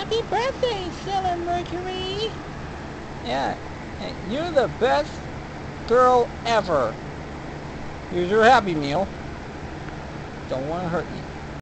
Happy birthday, Sailor Mercury! Yeah, and you're the best girl ever. Here's your Happy Meal. Don't want to hurt you.